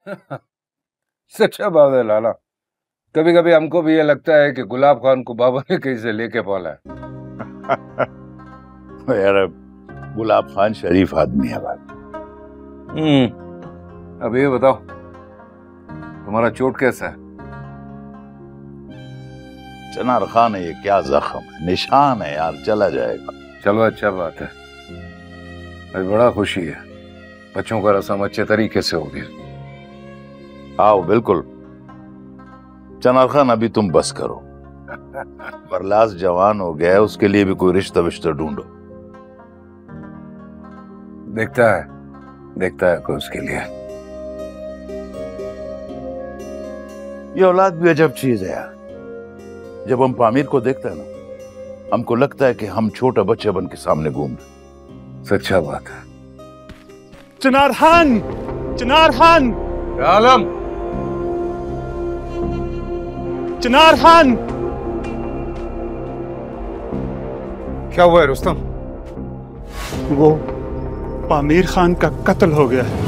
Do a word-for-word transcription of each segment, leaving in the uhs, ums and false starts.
सच्चा बात है लाला, कभी कभी हमको भी ये लगता है कि गुलाब खान को बाबा ने कहीं से लेके पाला है। यार गुलाब खान शरीफ आदमी है बात। हम्म, अब ये बताओ तुम्हारा चोट कैसा है? चनार खान है ये क्या जख्म है, निशान है यार, चला जाएगा। चलो अच्छा बात है, मुझे बड़ा खुशी है, बच्चों का रस्म अच्छे तरीके से हो गया। आओ बिल्कुल। चनार खान अभी तुम बस करो, बरलास जवान हो गया है, उसके लिए भी कोई रिश्ता विश्ता ढूंढो। देखता है देखता है कोई उसके लिए। ये औलाद भी अजब चीज है यार, जब हम पामीर को देखते हैं ना, हमको लगता है कि हम छोटा बच्चे बन के सामने घूम रहे। सच्चा बात है। चनार खान, चनार खान, आलम, चनार खान। क्या हुआ है रुस्तम? वो पामीर खान का कत्ल हो गया है।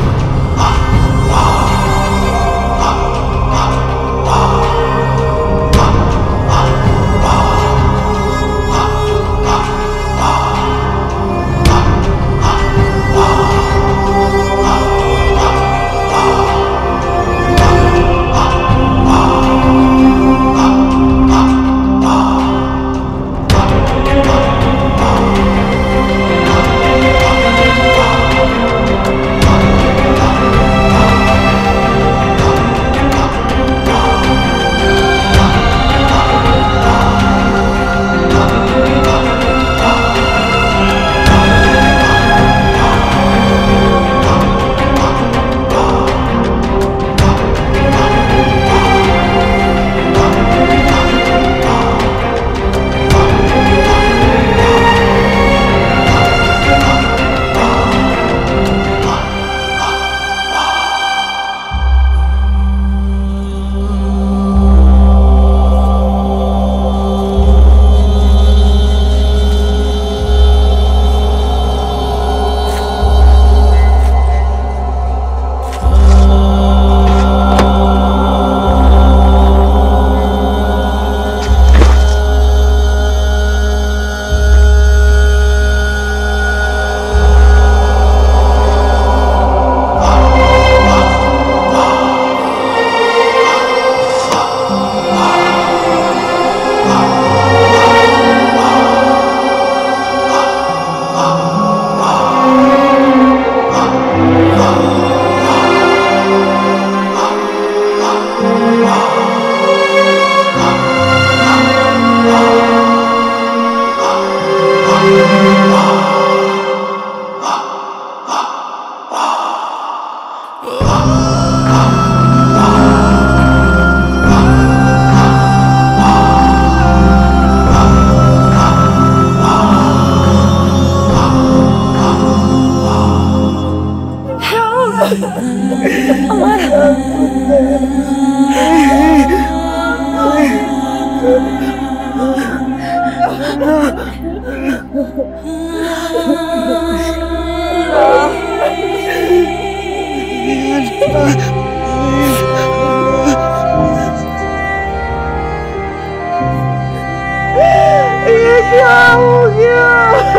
ये क्या हो गया?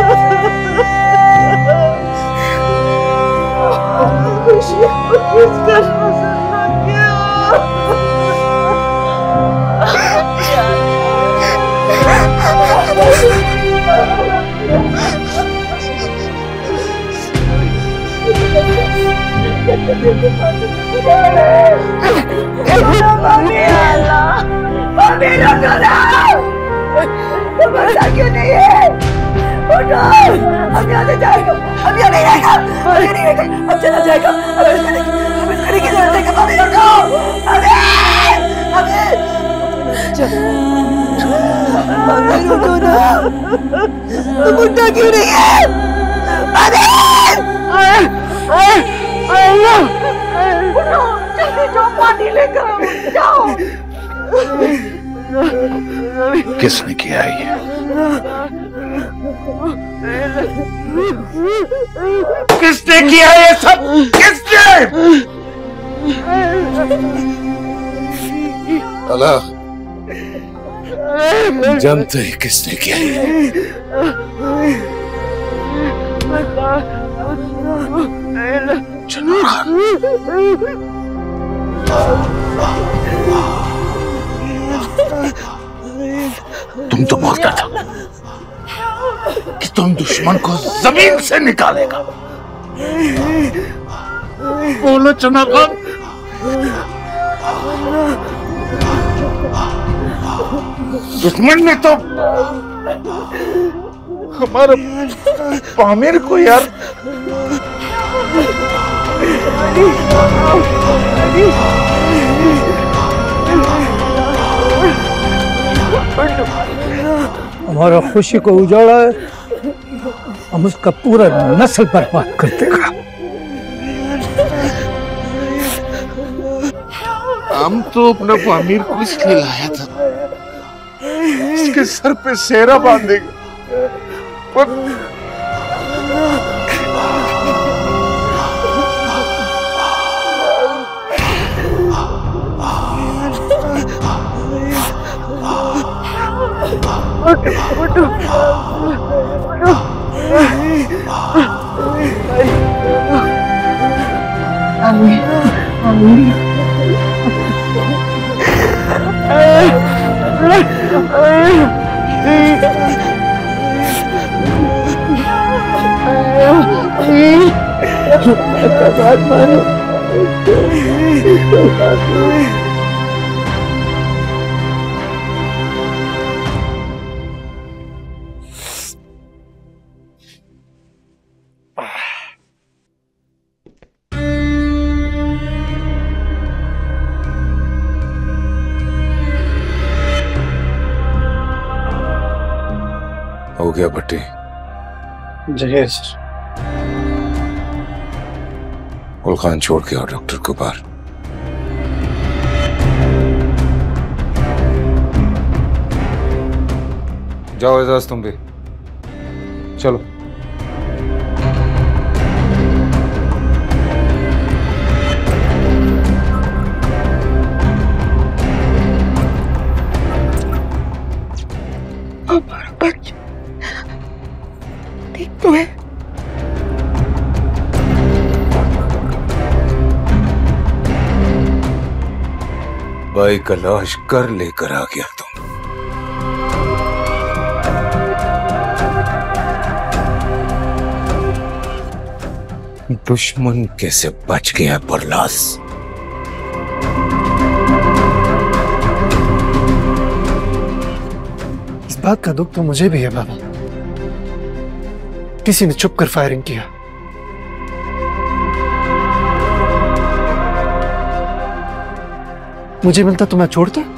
खुशी को किसका नजर लग गया? क्यों नहीं है? उठो, हम यहाँ से जाएगा, हम यहाँ नहीं रहेगा, हम यहाँ नहीं रहेगा, हम चला जाएगा, हम इसको नहीं, हम इसको नहीं किधर रहेगा, अभी उठो, अभी, अभी, अभी उठो ना, तुम उठा क्यों नहीं है? अभी, उठो, जल्दी जाओ, पानी लेकर जाओ। किसने किया ये? किसने किया ये सब? किसने? अल्लाह, जंग तो ही किसने किया? चन्नार खान, तुम तो बोलता था कि तुम दुश्मन को जमीन से निकालेगा। बोलो चन्नार खान। दुश्मन ने तो हमारा पामिर को यार हमारा खुशी को उजाड़ा है, हम उसका पूरा नस्ल बर्बाद कर देगा। हम तो अपना पामिर को इसलिए लाया था, इसके सर पे सेहरा बांधेगा, पर हो गया भट्टी? जहेज गुल खान छोड़ के आओ डॉक्टर को बाहर। जाओ एजाज, तुम भी चलो। हमारा बच्चा ठीक तो है? भाई का लाश कर लेकर आ गया तुम। दुश्मन कैसे बच गया बरलास? इस बात का दुख तो मुझे भी है बाबा। किसी ने छुप कर फायरिंग किया। मुझे मिलता तो मैं छोड़ता?